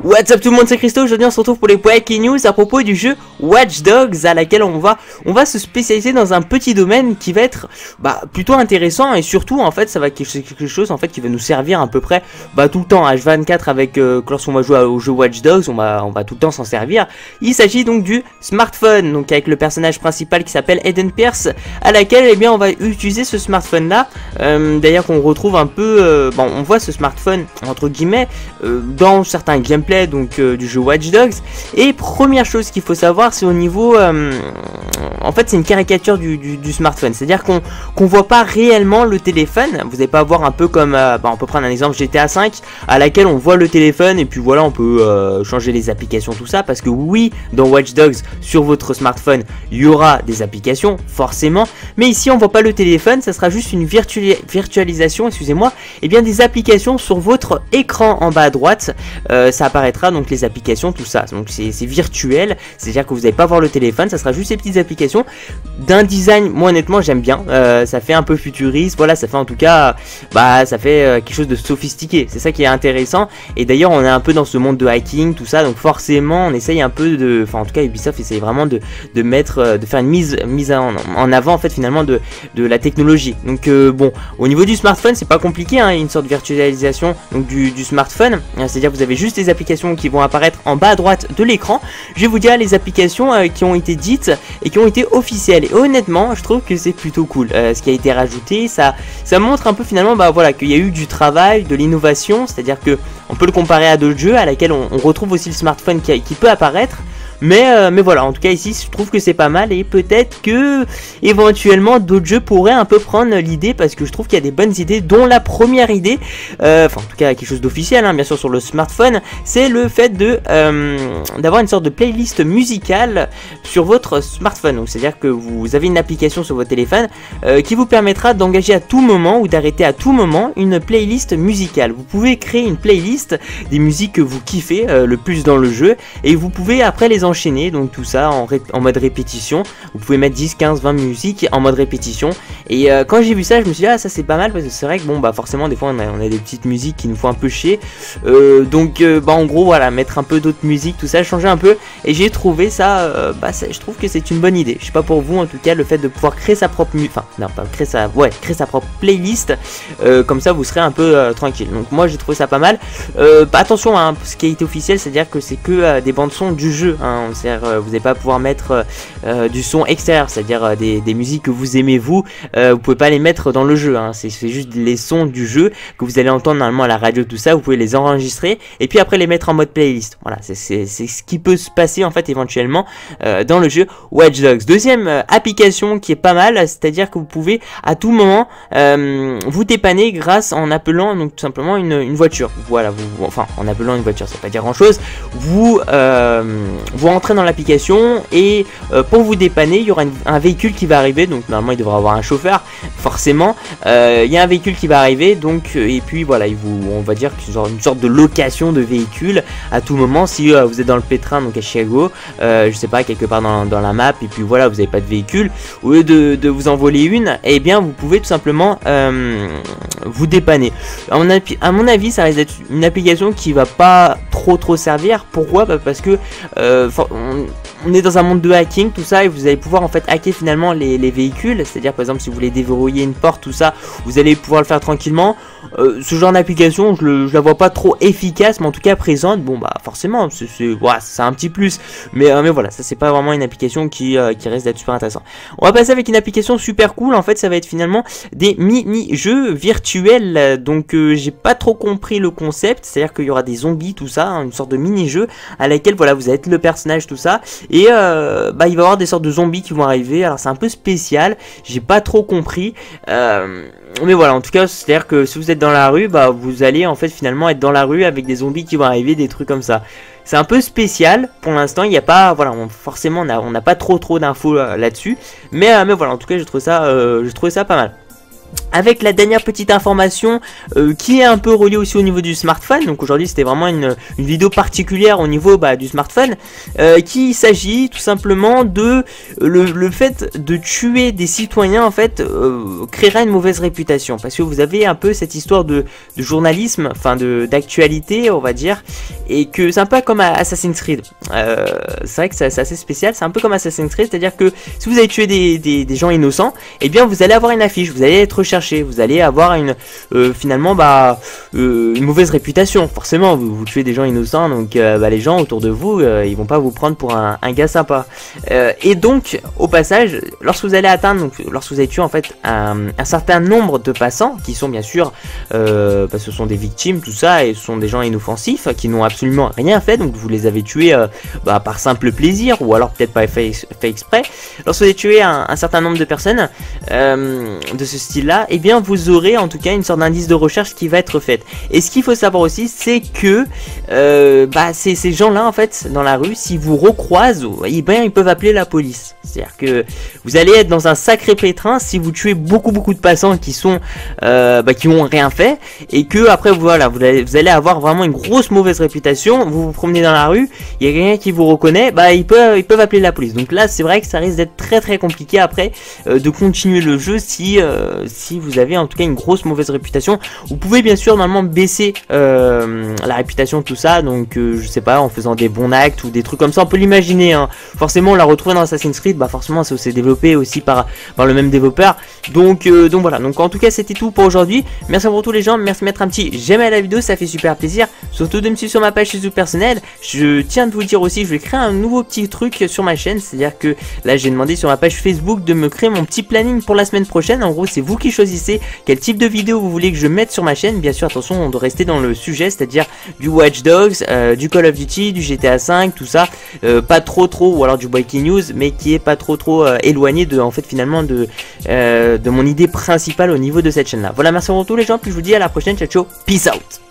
What's up tout le monde, c'est Christo. Aujourd'hui on se retrouve pour les Breaking News à propos du jeu Watch Dogs, à laquelle on va se spécialiser dans un petit domaine qui va être plutôt intéressant, et surtout en fait ça va être quelque chose en fait qui va nous servir à peu près tout le temps H24 avec lorsqu'on va jouer au jeu Watch Dogs, on va tout le temps s'en servir. Il s'agit donc du smartphone, donc avec le personnage principal qui s'appelle Aiden Pierce, à laquelle on va utiliser ce smartphone là. D'ailleurs qu'on retrouve un peu, on voit ce smartphone entre guillemets dans certains gameplays du jeu Watch Dogs. Et première chose qu'il faut savoir, c'est au niveau en fait c'est une caricature du smartphone, c'est à dire qu'on voit pas réellement le téléphone. Vous n'allez pas voir un peu comme on peut prendre un exemple GTA 5 à laquelle on voit le téléphone et puis voilà on peut changer les applications, tout ça, parce que oui, dans Watch Dogs sur votre smartphone il y aura des applications forcément, mais ici on voit pas le téléphone, ça sera juste une virtualisation, excusez-moi, et bien des applications sur votre écran en bas à droite. Ça apparaîtra donc les applications, tout ça, donc c'est virtuel, c'est à dire que vous n'allez pas voir le téléphone, ça sera juste ces petites applications d'un design, moi honnêtement j'aime bien, ça fait un peu futuriste, voilà, ça fait en tout cas ça fait quelque chose de sophistiqué, c'est ça qui est intéressant. Et d'ailleurs on est un peu dans ce monde de hacking, tout ça, donc forcément on essaye un peu de, enfin en tout cas Ubisoft essaye vraiment de faire une mise en avant en fait finalement de la technologie. Donc bon, au niveau du smartphone c'est pas compliqué, hein, une sorte de virtualisation donc du smartphone, c'est à dire que vous avez juste des applications qui vont apparaître en bas à droite de l'écran. Je vais vous dire les applications qui ont été dites et qui ont été officielles, et honnêtement je trouve que c'est plutôt cool ce qui a été rajouté. Ça montre un peu finalement voilà, qu'il y a eu du travail, de l'innovation, c'est à dire que on peut le comparer à d'autres jeux à laquelle on retrouve aussi le smartphone qui peut apparaître. Mais voilà, en tout cas ici je trouve que c'est pas mal, et peut-être que éventuellement d'autres jeux pourraient un peu prendre l'idée, parce que je trouve qu'il y a des bonnes idées, dont la première idée, enfin en tout cas quelque chose d'officiel, hein, bien sûr sur le smartphone, c'est le fait d'avoir une sorte de playlist musicale sur votre smartphone. Donc c'est à dire que vous avez une application sur votre téléphone qui vous permettra d'engager à tout moment ou d'arrêter à tout moment une playlist musicale. Vous pouvez créer une playlist des musiques que vous kiffez le plus dans le jeu, et vous pouvez après les enchaîner, donc tout ça en mode répétition. Vous pouvez mettre 10, 15, 20 musiques en mode répétition, et quand j'ai vu ça je me suis dit ça c'est pas mal, parce que c'est vrai que forcément des fois on a des petites musiques qui nous font un peu chier, donc en gros voilà, mettre un peu d'autres musiques, tout ça, changer un peu, et j'ai trouvé ça, je trouve que c'est une bonne idée. Je sais pas pour vous, en tout cas le fait de pouvoir créer sa propre créer sa propre playlist, comme ça vous serez un peu tranquille. Donc moi j'ai trouvé ça pas mal. Attention, hein, ce qui a été officiel, c'est à dire que c'est que des bandes son du jeu, hein. Vous n'allez pas pouvoir mettre du son extérieur, c'est-à-dire des musiques que vous aimez vous pouvez pas les mettre dans le jeu, hein. C'est juste les sons du jeu que vous allez entendre normalement à la radio, tout ça, vous pouvez les enregistrer et puis après les mettre en mode playlist. Voilà, c'est ce qui peut se passer en fait éventuellement dans le jeu Watch Dogs. Deuxième application qui est pas mal, c'est-à-dire que vous pouvez à tout moment vous dépanner grâce en appelant donc tout simplement une voiture. Voilà, en appelant une voiture, ça veut pas dire grand-chose. Vous rentrez dans l'application et pour vous dépanner, il y aura un véhicule qui va arriver, donc normalement il devra avoir un chauffeur, forcément. Il y a un véhicule qui va arriver, donc et puis voilà, on va dire que c'est une sorte de location de véhicule à tout moment. Si vous êtes dans le pétrin, donc à Chicago, je sais pas, quelque part dans la map, et puis voilà, vous n'avez pas de véhicule, au lieu de vous en voler une, et bien vous pouvez tout simplement vous dépanner. À mon avis, ça risque d'être une application qui va pas trop servir. Pourquoi? Parce que on est dans un monde de hacking, tout ça, et vous allez pouvoir en fait hacker finalement les véhicules. C'est-à-dire par exemple si vous voulez déverrouiller une porte, tout ça, vous allez pouvoir le faire tranquillement. Ce genre d'application, je la vois pas trop efficace, mais en tout cas présente, forcément c'est un petit plus, mais voilà, ça c'est pas vraiment une application qui risque d'être super intéressant. On va passer avec une application super cool, en fait ça va être finalement des mini-jeux virtuels. Donc j'ai pas trop compris le concept, c'est-à-dire qu'il y aura des zombies, tout ça, hein, une sorte de mini-jeu à laquelle voilà, vous allez être le personnage, tout ça, et il va y avoir des sortes de zombies qui vont arriver. Alors c'est un peu spécial, j'ai pas trop compris, mais voilà, en tout cas c'est à dire que si vous êtes dans la rue, vous allez en fait finalement être dans la rue avec des zombies qui vont arriver, des trucs comme ça. C'est un peu spécial pour l'instant, il n'y a pas, voilà, forcément on n'a pas trop d'infos là-dessus, mais voilà, en tout cas je trouve ça pas mal. avec la dernière petite information qui est un peu reliée aussi au niveau du smartphone. Donc aujourd'hui c'était vraiment une vidéo particulière au niveau du smartphone, qui s'agit tout simplement de le fait de tuer des citoyens en fait créera une mauvaise réputation, parce que vous avez un peu cette histoire de journalisme, enfin d'actualité on va dire, et que c'est un peu comme Assassin's Creed. C'est vrai que c'est assez spécial, c'est un peu comme Assassin's Creed, c'est-à-dire que si vous avez tué des gens innocents, et bien vous allez avoir une affiche, vous allez être recherché, vous allez avoir finalement une mauvaise réputation. Forcément vous tuez des gens innocents, donc les gens autour de vous ils vont pas vous prendre pour un gars sympa, et donc au passage lorsque vous allez atteindre, donc lorsque vous avez tué en fait un certain nombre de passants qui sont bien sûr ce sont des victimes, tout ça, et ce sont des gens inoffensifs qui n'ont absolument rien fait, donc vous les avez tués par simple plaisir, ou alors peut-être pas fait exprès. Lorsque vous avez tué un certain nombre de personnes de ce style là, et bien vous aurez en tout cas une sorte d'indice de recherche qui va être faite. Et ce qu'il faut savoir aussi, c'est que ces gens là en fait dans la rue, si vous recroisent, ils peuvent appeler la police. C'est-à-dire que vous allez être dans un sacré pétrin si vous tuez beaucoup de passants qui sont qui ont rien fait, et que après voilà vous allez avoir vraiment une grosse mauvaise réputation. Vous vous promenez dans la rue, il y a quelqu'un qui vous reconnaît, ils peuvent appeler la police. Donc là c'est vrai que ça risque d'être très compliqué après de continuer le jeu si vous avez en tout cas une grosse mauvaise réputation. Vous pouvez bien sûr normalement baisser la réputation, tout ça, donc je sais pas, en faisant des bons actes ou des trucs comme ça, on peut l'imaginer, hein. Forcément on l'a retrouvé dans Assassin's Creed, forcément c'est aussi développé aussi par le même développeur, donc voilà. Donc en tout cas c'était tout pour aujourd'hui, merci pour tous les gens, merci de mettre un petit j'aime à la vidéo, ça fait super plaisir, surtout de me suivre sur ma page Facebook personnelle. Je tiens de vous dire aussi, je vais créer un nouveau petit truc sur ma chaîne, c'est à dire que là j'ai demandé sur ma page Facebook de me créer mon petit planning pour la semaine prochaine. En gros c'est vous qui choisissez quel type de vidéo vous voulez que je mette sur ma chaîne. Bien sûr attention, on doit rester dans le sujet, c'est à dire du Watch Dogs, du Call of Duty, du GTA 5, tout ça, pas trop ou alors du Breaking News, mais qui est pas trop éloigné de finalement de mon idée principale au niveau de cette chaîne là. Voilà, merci pour tous les gens, puis je vous dis à la prochaine, ciao, peace out.